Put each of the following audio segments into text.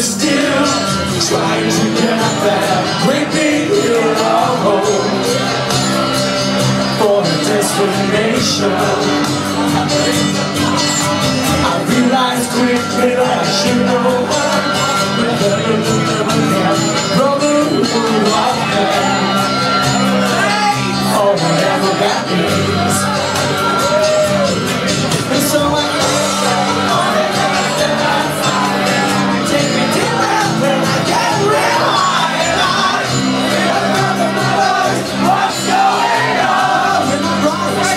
still trying to get up that great big hill of hope for a destination. I realized quickly that I should know brotherhood of man, or whatever that means. And so I take me deep breath and I get real high and what's going on in my right?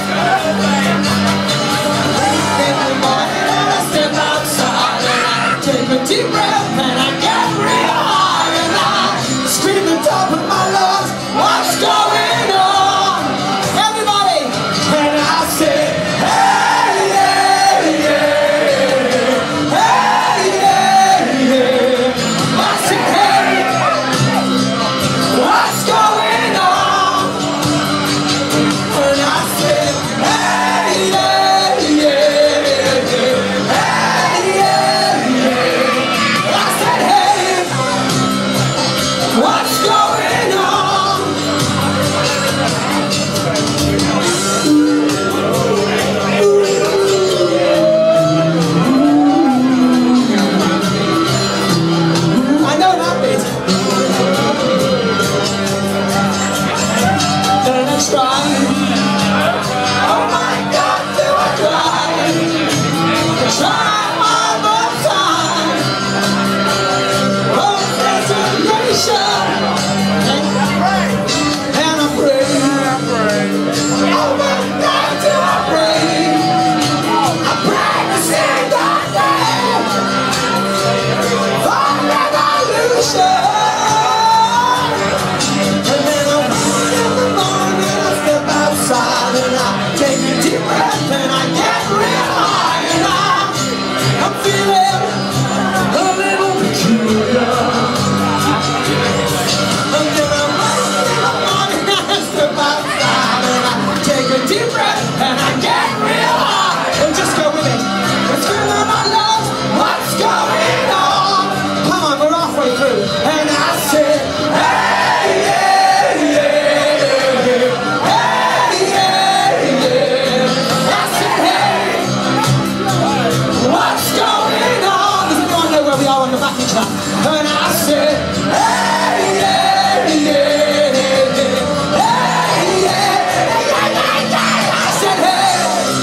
In the morning and I step outside and I take a deep breath and I get real high and I scream the top of my lungs, what's going on? Everybody! And I say, hey, yeah, yeah, hey, yeah, yeah. I say, hey, what's going on? And I say, hey, yeah, yeah, hey, yeah, yeah. I said, hey, what's going on? I know that bit. Then I try. Oh my God, do I cry? Try all the time. Oh, desolation. And I pray. Oh my God, do I pray? I pray to see God name for revolution. And then I wake in the morning, I step outside and I take a deep breath and I get real high and I'm feeling a little peculiar. And then I wake in the morning and I step outside and I take a deep breath and I get real high. And just go with it. I'm screaming my lungs, what's going on? Come on, we're halfway through. And I said, hey, yeah, yeah, hey, yeah, yeah. I said, hey, what's going on? Does anyone know where we are on the backing track? And I said, hey, yeah, yeah, hey, yeah. I said, hey,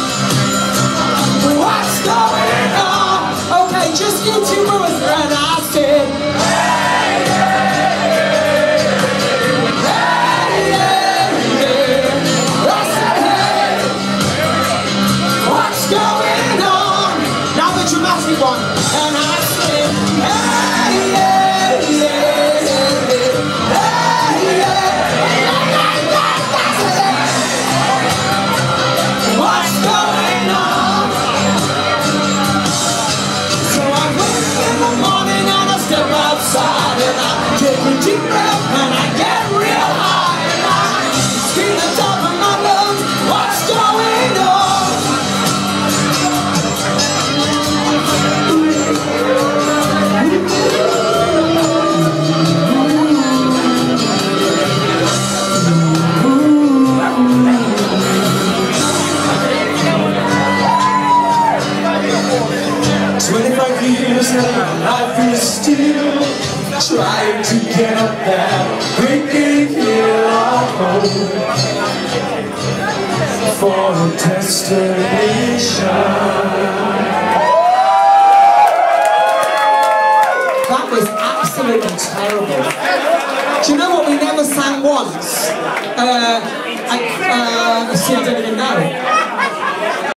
what's going on? Okay, just you two Brewers. And I said, hey, yeah, I said, hey, what's going on? Now the dramatic one. And I said, hey, yeah, what's going on? So I wake in the morning and I step outside and I take a deep breath and I get real high and I scream the top of my lungs, what's going on? Life is still trying to get up that great big hill of hope for a destination. That was absolutely terrible. Do you know what we never sang once? See, I don't even know.